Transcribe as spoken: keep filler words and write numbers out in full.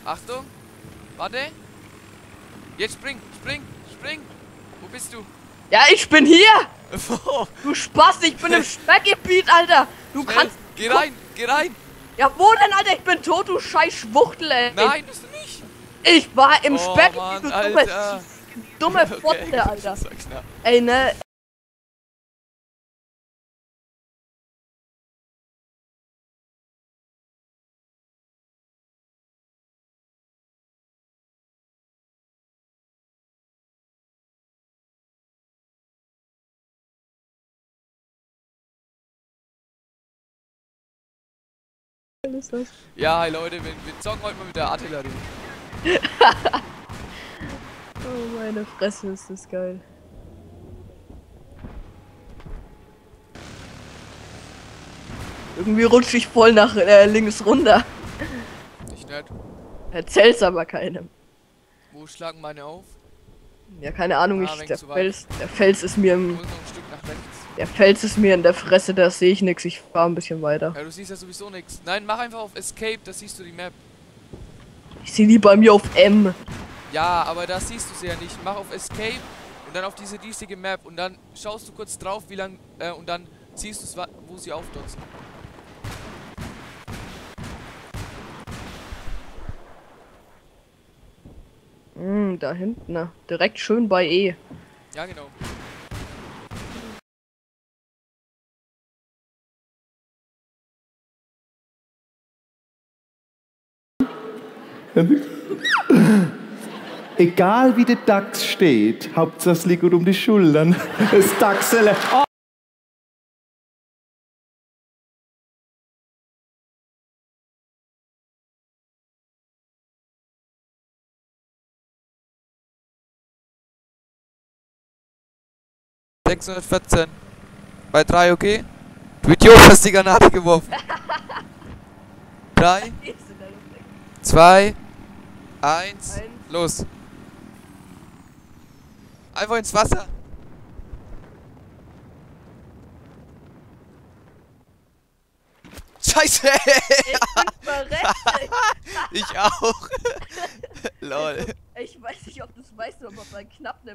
Achtung. Warte. Jetzt spring, spring, spring. Wo bist du? Ja, ich bin hier! Wo? Du Spaß, ich bin im Speckgebiet, Alter! Du Schnell. kannst... Geh rein, geh rein. Ja, wo denn, Alter? Ich bin tot, du scheiß Schwuchtel, ey! Nein, bist du nicht. Ich war im Oh, Speckgebiet, Mann, du Alter. dumme, dumme Fotze, Okay, Alter! sag schnell. Ey, ne... Ist das? Ja, hi Leute, wir, wir zocken heute mal mit der Artillerie. Oh, meine Fresse, ist das geil. Irgendwie rutsche ich voll nach äh, links runter. Ich nicht. Erzähl's aber keinem. Wo schlagen meine auf? Ja, keine Ahnung, Ah, ich, wenn der zu weit. Fels, der Fels ist mir Ich im, muss noch ein Stück nach rechts. der Fels ist mir in der Fresse, da sehe ich nix, ich fahre ein bisschen weiter. Ja, du siehst ja sowieso nichts. Nein, mach einfach auf Escape, da siehst du die Map. Ich sehe die bei mir auf M. Ja, aber da siehst du sie ja nicht. Mach auf Escape und dann auf diese riesige Map und dann schaust du kurz drauf, wie lang, äh, und dann siehst du es, wo sie aufdotzen. Hm, da hinten, ne? Direkt schön bei E. Ja, genau. Egal wie der Dachs steht, Hauptsache es liegt um die Schultern. Das Dachsele. Oh. sechshundertvierzehn. Bei drei, okay? Du Idiot, hast die Granate geworfen. drei, zwei, eins, los. Einfach ins Wasser. Scheiße! Ich bin verreckt! Ich auch. Lol. Ich weiß nicht, ob du es weißt, aber bei knapp einem